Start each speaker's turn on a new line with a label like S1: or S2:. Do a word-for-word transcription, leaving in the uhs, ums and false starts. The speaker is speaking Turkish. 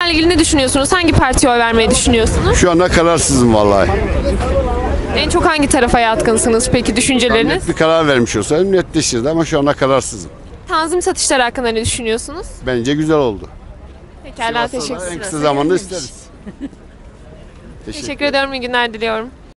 S1: seçimlerle ilgili ne düşünüyorsunuz? Hangi partiye oy vermeyi düşünüyorsunuz?
S2: Şu anda kararsızım vallahi.
S1: En çok hangi tarafa yatkınsınız peki, düşünceleriniz?
S2: Net bir karar vermiş olsaydım netleşirdi ama şu anda kararsızım.
S1: Tanzim satışları hakkında ne düşünüyorsunuz?
S2: Bence güzel oldu.
S1: Pekala, teşekkür
S2: En
S1: ederim.
S2: kısa zamanda isteriz.
S1: Teşekkür ediyorum, iyi günler diliyorum.